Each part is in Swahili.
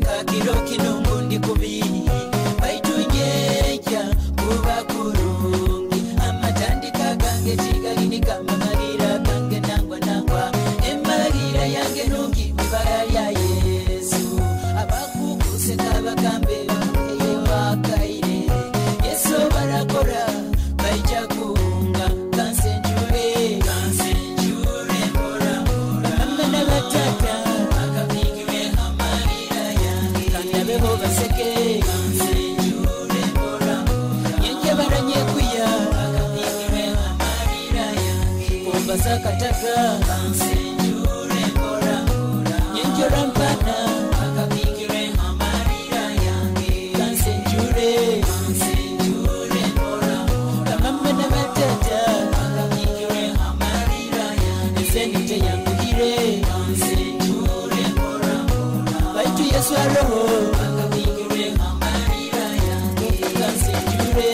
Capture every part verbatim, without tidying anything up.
kakiro kinungu ndi kubi baitunyeja kuba kurungi amatandika gange chigalini kama marira gange nangwa nangwa emarira yange nungi mibara ya Yesu abakukuse kabakambe bakeye wakaire Yesu barakora baija kunga kansenjure kansenjure mora mora amana batata akabikiwe amarira yange kandabeho baseke kansenjure mora mora yenje baranye kuya akabikiwe amarira yange kumbasa kataka kansenjure mora mora yenje rampana akabikiwe amarira yange kansenjure kansenjure mora mora amana batata akabikiwe amarira yange senite yangire kansenjure mora mora baitu Yesu aroho akabikiwe amarira yange kansenjure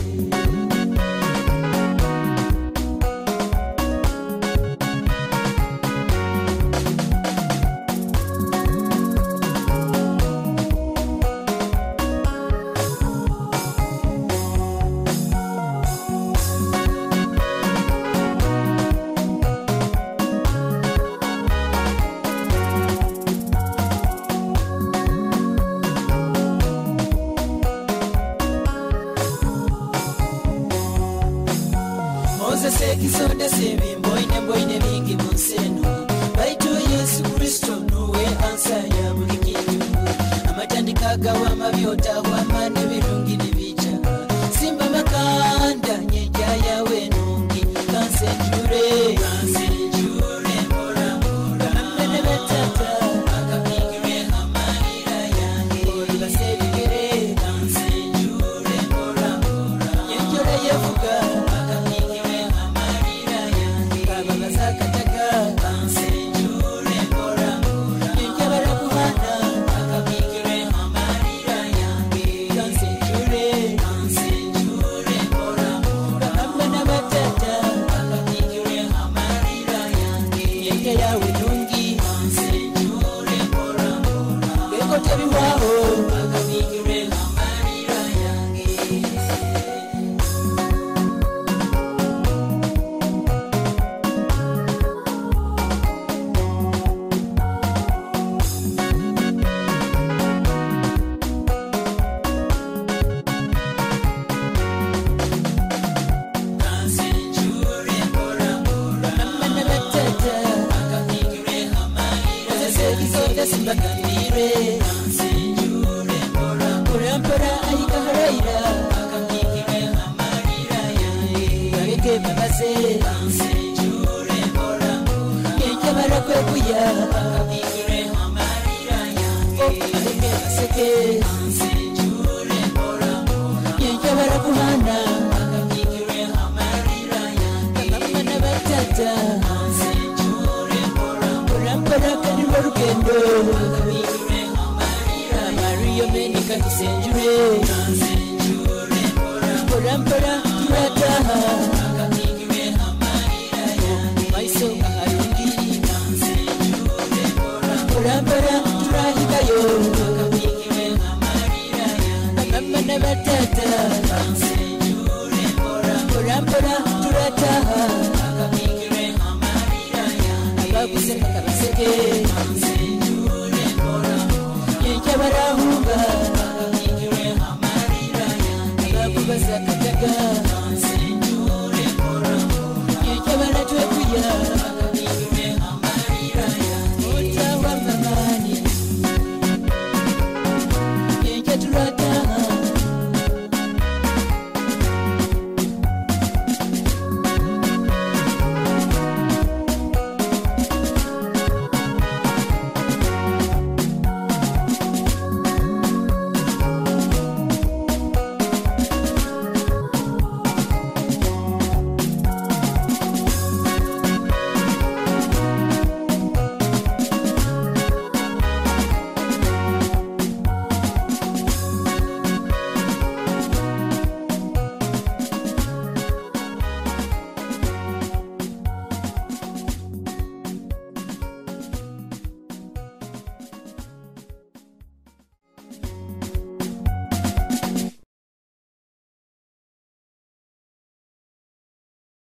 Moses ekisonda sebimbo ine boine bingi munseno baitu Yesu Kristo nuwe ansa ya buli kintu amatandika gawa mabyota wamane birungi nibica simba makanda nyeja yawe nungi kansenjure kansenjure mora mora amene betata akabikiwe amarira yange basebigere kansenjure mora mora yenjora yevuga akabikiwe amarira yange kabagaza kataka kansenjure mora mora yenjabara kuhana akabikiwe amarira yange kansenjure kansenjure mora mora amana batata akabikiwe amarira yange yenje yawe nungi kansenjure mora mora beko tebiwaho akabikiwe amarira yange kansenjure mora mora amana batata akabikiwe amarira yange simbakanire kansenjure mora mora mpora ayikaharaira akabikiwe amarira yange bareke babase kansenjure mora mora yenje barakwekuya akabikiwe amarira yange bareke baseke kansenjure mora mora yenje barakuhana akabikiwe amarira yange amana batata kansenjure mora mora mpora kanirwa rugendo akabikiwe amarira Maria menika kisenjure kansenjure mora mora mpora turataha akabikiwe amarira yange maiso aharungi kansenjure mora mora mpora turahikayo akabikiwe amarira yange amana batata kansenjure mora mora mpora turataha akabikiwe amarira yange abaguse bakabaseke